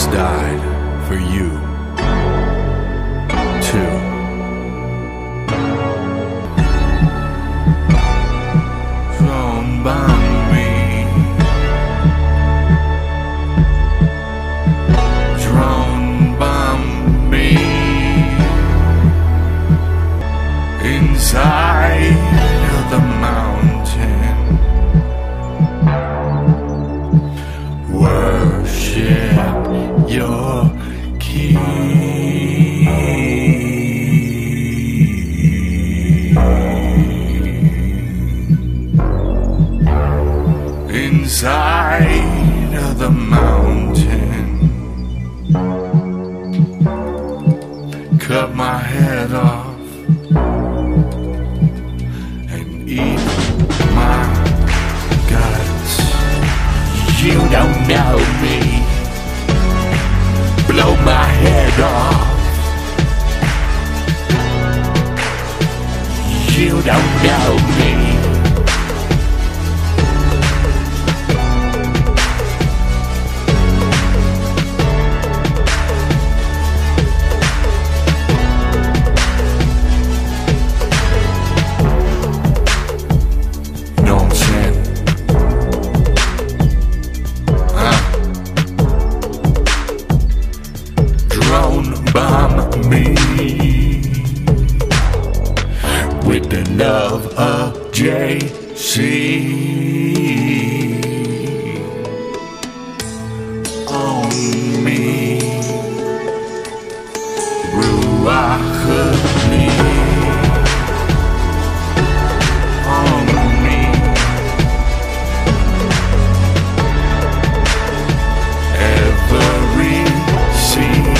Jesus died for you too. Thrown by me, thrown by me, inside of the mountain. Worship your King. Inside of the mountain, cut my head off and eat my guts. You don't know me. Blow my head off. You don't know me. Me with the love of JC on me, Ruach on me, every scene.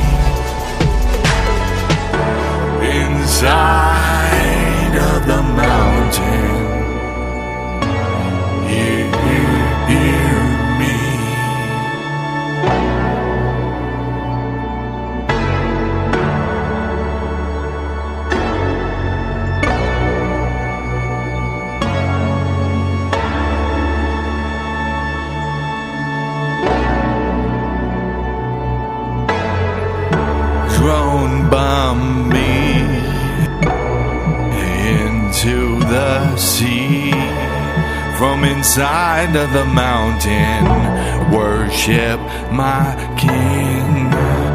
Inside of the mountain, hear me. Thrown by me into the sea, from inside of the mountain, worship my King.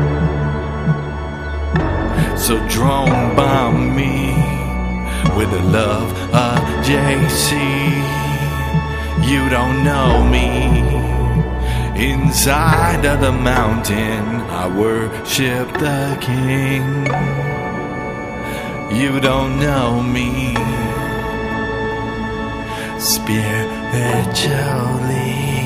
So drawn by me with the love of JC, you don't know me. Inside of the mountain, I worship the King. You don't know me spiritually.